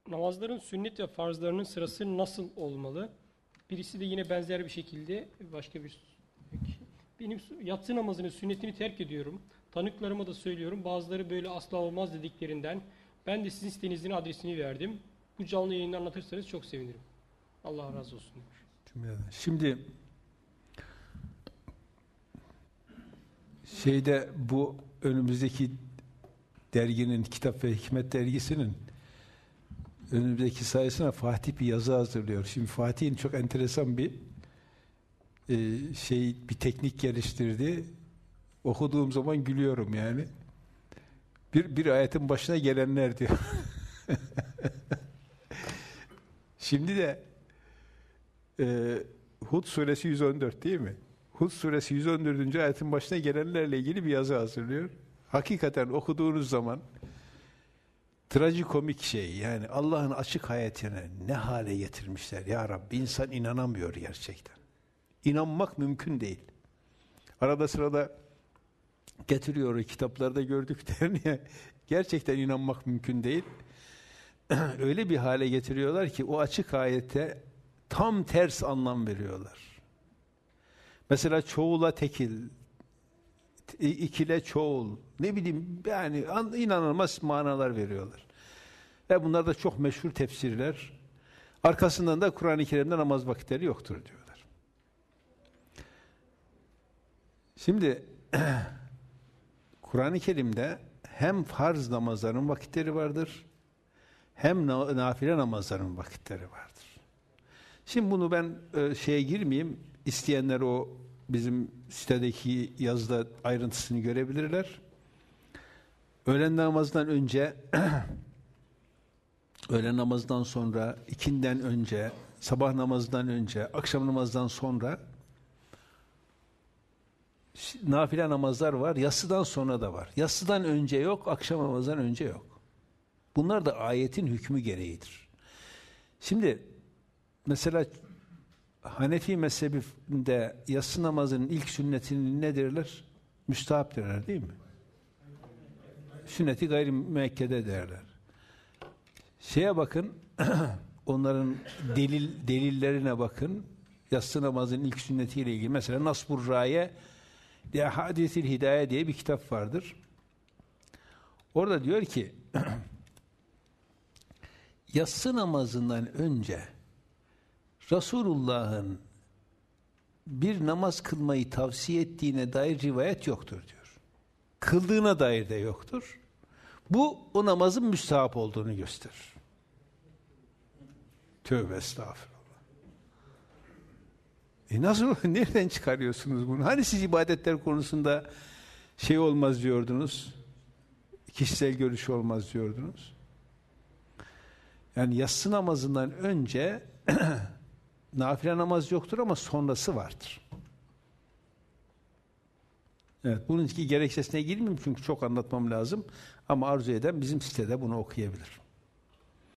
Namazların sünnet ve farzlarının sırası nasıl olmalı? Birisi de yine benzer bir şekilde başka bir benim yatsı namazının sünnetini terk ediyorum. Tanıklarıma da söylüyorum. Bazıları böyle asla olmaz dediklerinden ben de sizin sitenizin adresini verdim. Bu canlı yayında anlatırsanız çok sevinirim. Allah razı olsun demiş. Şimdi bu önümüzdeki derginin, Kitap ve Hikmet dergisinin önümüzdeki sayısına Fatih bir yazı hazırlıyor. Şimdi Fatih'in çok enteresan bir bir teknik geliştirdi. Okuduğum zaman gülüyorum yani. Bir ayetin başına gelenler diyor. Şimdi de Hud suresi 114 değil mi? Hud suresi 114. ayetin başına gelenlerle ilgili bir yazı hazırlıyor. Hakikaten okuduğunuz zaman trajikomik şey, yani Allah'ın açık ayetine ne hale getirmişler ya Rabbi, insan inanamıyor gerçekten. İnanmak mümkün değil. Arada sırada getiriyor, kitaplarda gördüklerini gerçekten inanmak mümkün değil. Öyle bir hale getiriyorlar ki o açık ayete tam ters anlam veriyorlar. Mesela çoğula tekil, ikile çoğul, ne bileyim yani inanılmaz manalar veriyorlar. Ve bunlar da çok meşhur tefsirler. Arkasından da Kur'an-ı Kerim'de namaz vakitleri yoktur diyorlar. Şimdi Kur'an-ı Kerim'de hem farz namazların vakitleri vardır, hem nafile namazların vakitleri vardır. Şimdi bunu ben şeye girmeyeyim, isteyenler o bizim sitedeki yazıda ayrıntısını görebilirler. Öğlen namazından önce, öğlen namazdan sonra, ikinden önce, sabah namazdan önce, akşam namazdan sonra nafile namazlar var. Yatsıdan sonra da var. Yatsıdan önce yok, akşam namazdan önce yok. Bunlar da ayetin hükmü gereğidir. Şimdi mesela Hanefi mezhebinde yatsı namazının ilk sünnetini ne derler? Müstahap derler değil mi? Sünneti gayri müekkede derler. Şeye bakın, onların delillerine bakın. Yatsı namazının ilk sünnetiyle ilgili. Mesela Nasbur Raye Hadisil Hidaye diye bir kitap vardır. Orada diyor ki yatsı namazından önce Resulullah'ın bir namaz kılmayı tavsiye ettiğine dair rivayet yoktur diyor. Kıldığına dair de yoktur. Bu o namazın müstahap olduğunu gösterir. Tövbe estağfurullah. Nasıl, nereden çıkarıyorsunuz bunu? Hani siz ibadetler konusunda olmaz diyordunuz, kişisel görüş olmaz diyordunuz. Yani yatsı namazından önce nafile namaz yoktur ama sonrası vardır. Evet, bunun gerekçesine girmeyeyim çünkü çok anlatmam lazım. Ama arzu eden bizim sitede bunu okuyabilir.